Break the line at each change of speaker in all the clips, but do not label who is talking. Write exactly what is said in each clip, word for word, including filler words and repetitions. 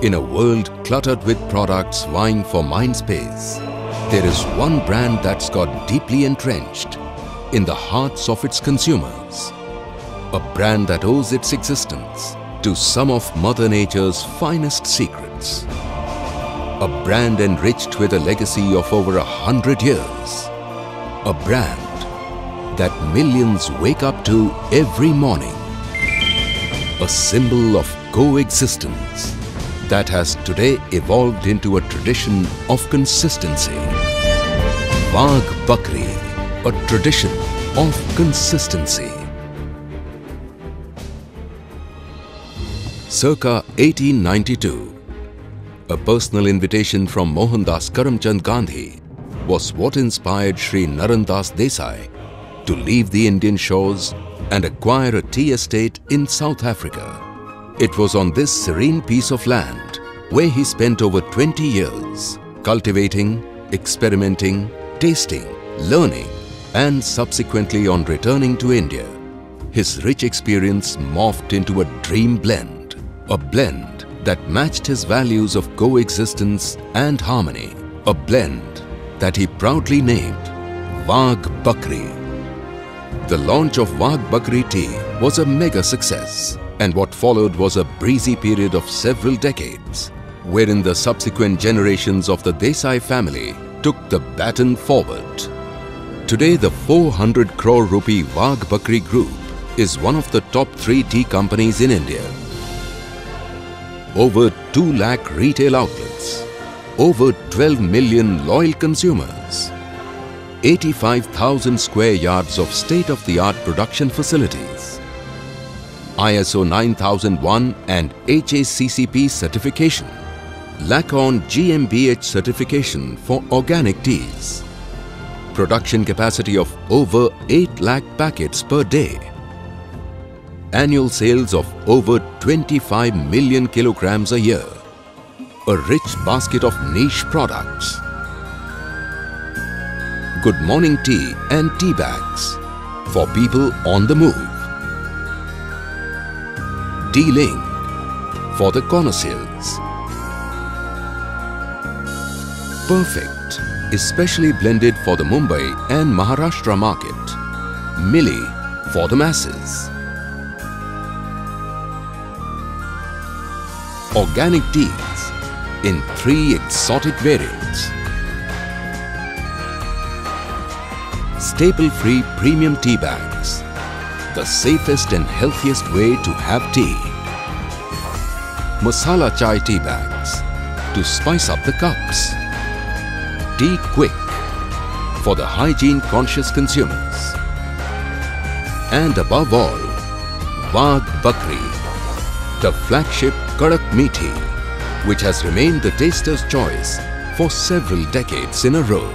In a world cluttered with products vying for mind space, there is one brand that's got deeply entrenched in the hearts of its consumers. A brand that owes its existence to some of Mother Nature's finest secrets. A brand enriched with a legacy of over a hundred years. A brand that millions wake up to every morning. A symbol of coexistence that has today evolved into a tradition of consistency. Wagh Bakri, a tradition of consistency. Circa eighteen ninety-two, a personal invitation from Mohandas Karamchand Gandhi was what inspired Shri Narandas Desai to leave the Indian shores and acquire a tea estate in South Africa. It was on this serene piece of land where he spent over twenty years cultivating, experimenting, tasting, learning, and subsequently on returning to India, his rich experience morphed into a dream blend, a blend that matched his values of coexistence and harmony, a blend that he proudly named Wagh Bakri. The launch of Wagh Bakri tea was a mega success, and what followed was a breezy period of several decades, wherein the subsequent generations of the Desai family took the baton forward. Today, the four hundred crore rupee Wagh Bakri Group is one of the top three tea companies in India. Over two lakh retail outlets, over twelve million loyal consumers, eighty-five thousand square yards of state-of-the-art production facilities, I S O nine thousand one and H A C C P certification, Lacon G M B H certification for organic teas, production capacity of over eight lakh packets per day, annual sales of over twenty-five million kilograms a year, a rich basket of niche products, good morning tea and tea bags for people on the move, dealing for the connoisseurs, perfect, especially blended for the Mumbai and Maharashtra market, Milli for the masses, organic teas in three exotic variants, staple-free premium tea bags, the safest and healthiest way to have tea, masala chai tea bags to spice up the cups, Tea Quick for the hygiene-conscious consumers, and above all, Wagh Bakri, the flagship Kadak Meethi, which has remained the taster's choice for several decades in a row.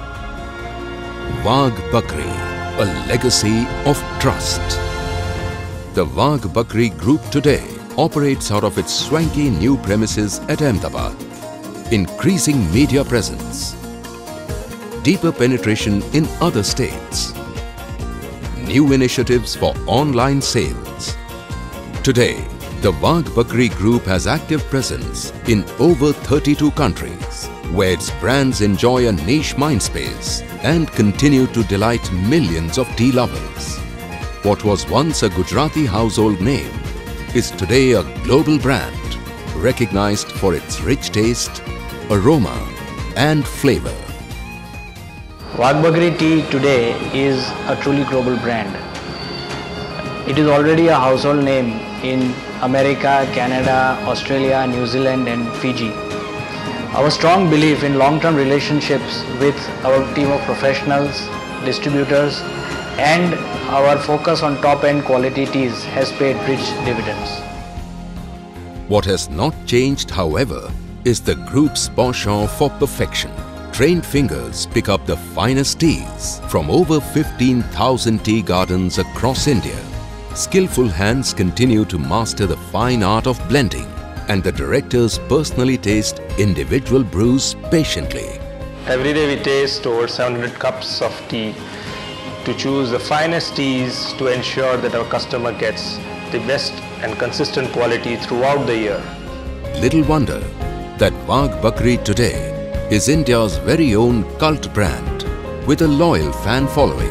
Wagh Bakri, a legacy of trust. The Wagh Bakri Group today operates out of its swanky new premises at Ahmedabad, increasing media presence, deeper penetration in other states, new initiatives for online sales. Today, the Wagh Bakri Group has active presence in over thirty-two countries, where its brands enjoy a niche mindspace and continue to delight millions of tea lovers. What was once a Gujarati household name is today a global brand, recognized for its rich taste, aroma and flavor.
Wagh Bakri tea today is a truly global brand. It is already a household name in America, Canada, Australia, New Zealand and Fiji. Our strong belief in long-term relationships with our team of professionals, distributors and our focus on top-end quality teas has paid rich dividends.
What has not changed, however, is the group's penchant for perfection. Trained fingers pick up the finest teas from over fifteen thousand tea gardens across India. Skillful hands continue to master the fine art of blending, and the directors personally taste individual brews patiently.
Every day we taste over seven hundred cups of tea to choose the finest teas to ensure that our customer gets the best and consistent quality throughout the year.
little wonder that Wagh Bakri today is India's very own cult brand with a loyal fan following.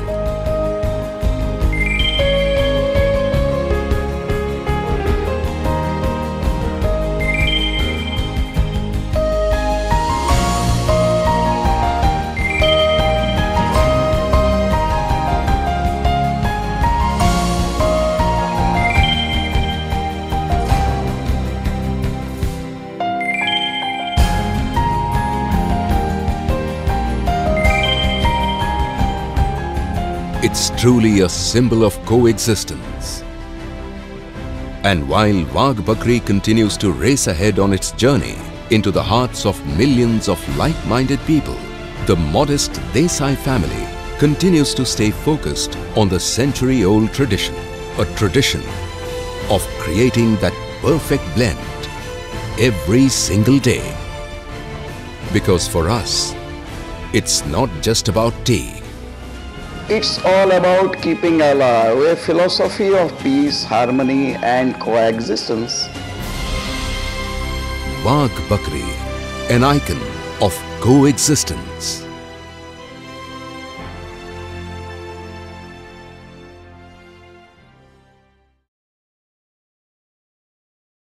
It's truly a symbol of coexistence. And while Wagh Bakri continues to race ahead on its journey into the hearts of millions of like-minded people, the modest Desai family continues to stay focused on the century-old tradition, a tradition of creating that perfect blend every single day. Because for us, it's not just about tea.
It's all about keeping alive a philosophy of peace, harmony and coexistence.
Wagh Bakri, an icon of coexistence.